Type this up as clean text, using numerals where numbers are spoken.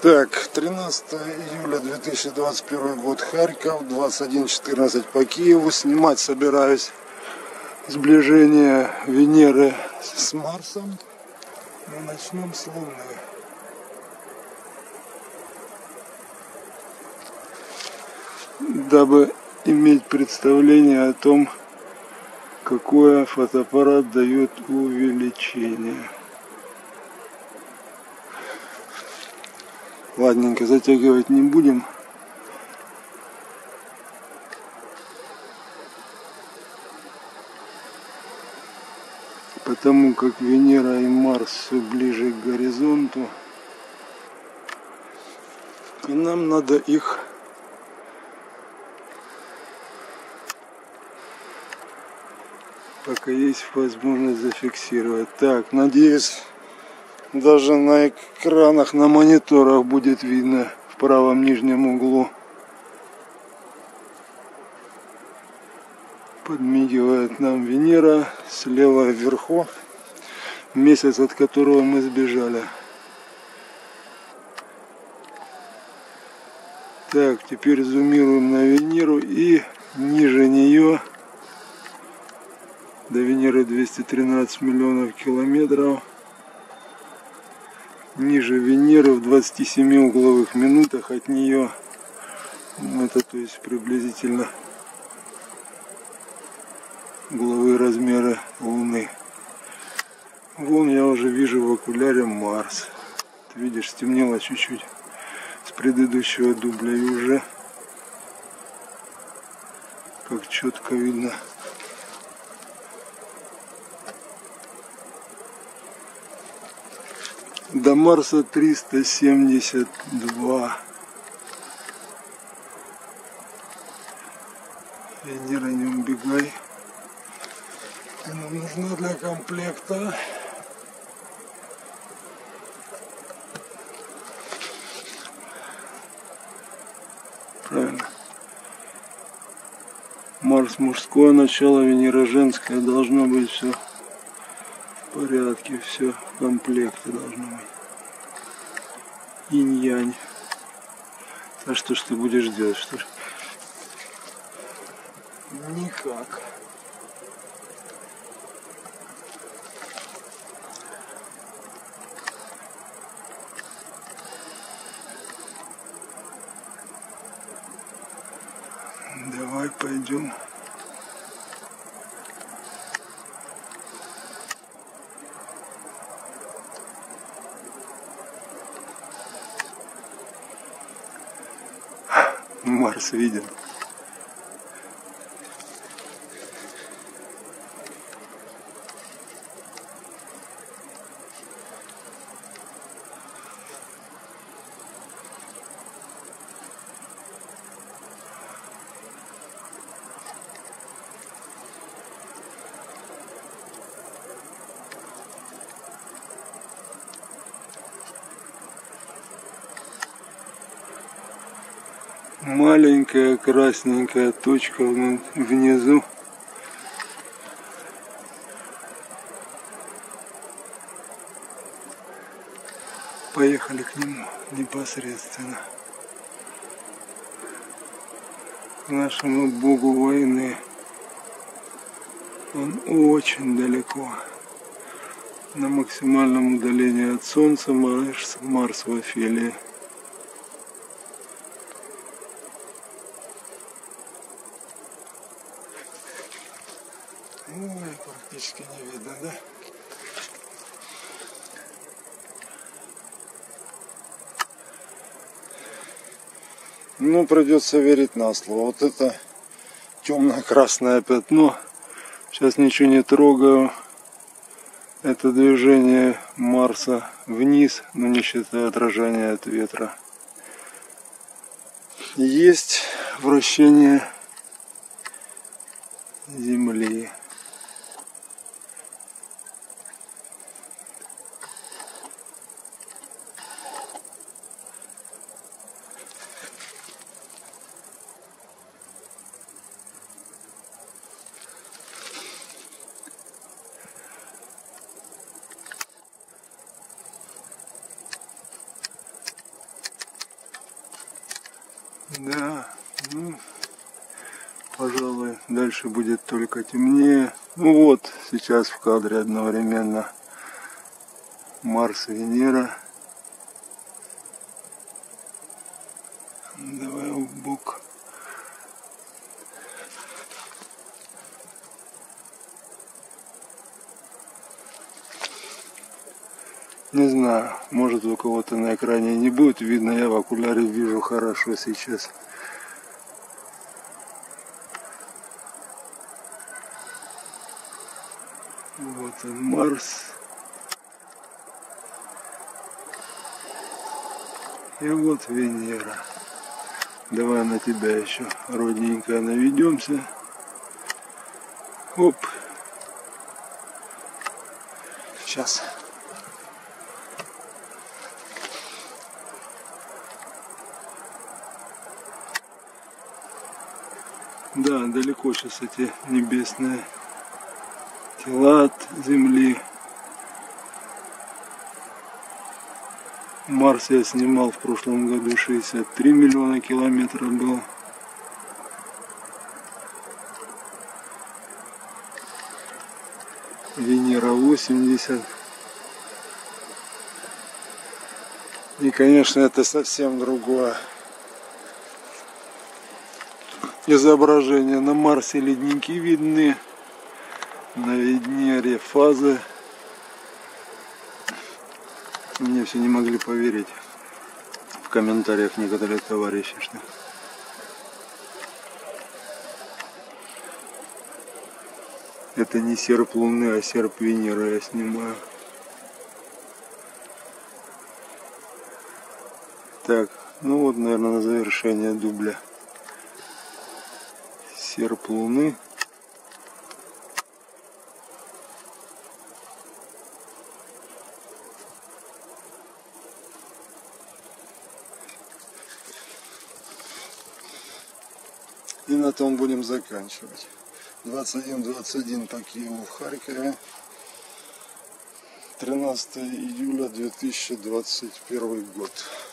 Так, 13 июля 2021 год, Харьков, 21:14 по Киеву. Снимать собираюсь сближение Венеры с Марсом. Но начнем с Луны. Дабы иметь представление о том, какое фотоаппарат дает увеличение. Ладненько, затягивать не будем. Потому как Венера и Марс все ближе к горизонту, и нам надо их пока есть возможность зафиксировать. Так, надеюсь, даже на экранах, на мониторах будет видно в правом нижнем углу. Подмигивает нам Венера, слева вверху месяц, от которого мы сбежали. Так, теперь зумируем на Венеру и ниже нее, до Венеры 213 миллионов километров. Ниже Венеры в 27 угловых минутах от нее, это то есть приблизительно угловые размеры Луны. Вон я уже вижу в окуляре Марс. Ты видишь, стемнело чуть-чуть с предыдущего дубля, и уже как четко видно. До Марса 372. Венера, не убегай. Она нужна для комплекта. Правильно. Марс мужское начало, Венера женское. Должно быть все в порядке, все в комплекте должно быть. Инь-янь. А что ж ты будешь делать? Что ж? Никак. Давай пойдем. Марс виден. Маленькая красненькая точка внизу. Поехали к нему непосредственно. К нашему богу войны. Он очень далеко. На максимальном удалении от Солнца Марс в Офелии. Ой, практически не видно, да? Ну, придется верить на слово. Вот это темно-красное пятно. Сейчас ничего не трогаю. Это движение Марса вниз, но не считая отражения от ветра. Есть вращение Земли. Да, ну, пожалуй, дальше будет только темнее. Ну вот, сейчас в кадре одновременно Марс и Венера. Давай в бок. Не знаю, может у кого-то на экране не будет видно, я в окуляре вижу хорошо сейчас. Вот он, Марс. И вот Венера. Давай на тебя еще родненько наведемся. Оп. Сейчас. Да, далеко сейчас эти небесные тела от Земли. Марс я снимал в прошлом году, 63 миллиона километров было. Венера 80. И, конечно, это совсем другое изображение. На Марсе ледники видны, на Венере фазы. Мне все не могли поверить в комментариях некоторые товарищи, что это не серп Луны, а серп Венеры я снимаю. Так, ну вот, наверное, на завершение дубля серп Луны. И на том будем заканчивать. 21:21 по Киеву в Харькове. 13 июля 2021 год.